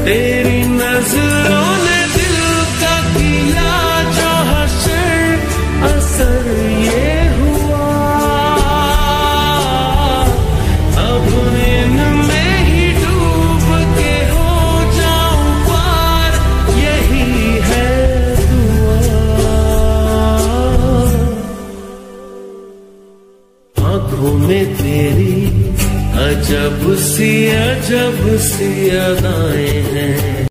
तेरी नजरों ने दिल का किया जो हशर, असर ये हुआ अब इनमें ही डूब के हो जाऊं पार, यही है दुआ। आंखों में तेरी अजब सी अदाएं हैं।